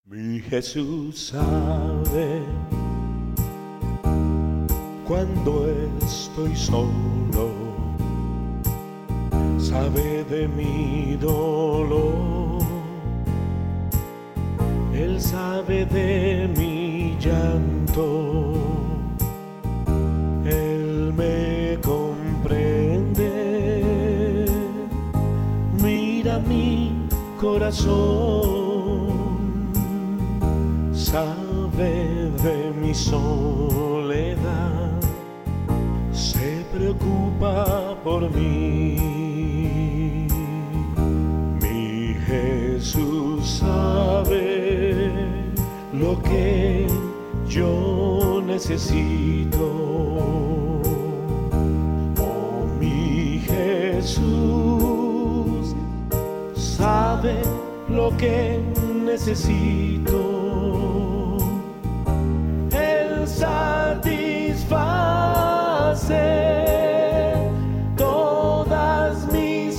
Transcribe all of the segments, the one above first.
Mi Jesús sabe cuando estoy solo, sabe de mi dolor, Él sabe de mi llanto, Él me comprende, mira mi corazón, sabe de mi soledad, se preocupa por mí. Mi Jesús sabe lo que yo necesito. Oh, mi Jesús sabe lo que necesito. Él satisface todas mis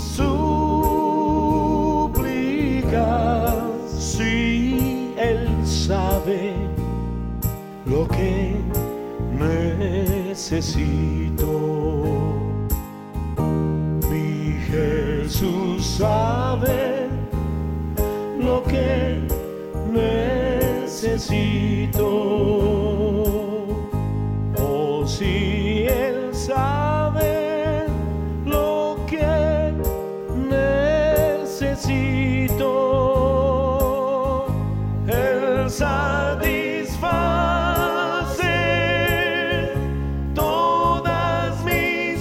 súplicas. Sí, Él sabe lo que necesito. Mi Jesús sabe lo que necesito. Oh, si Él sabe lo que necesito, Él satisface todas mis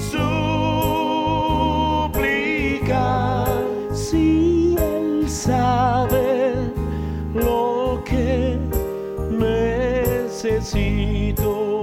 súplicas. Si Él sabe lo que necesito.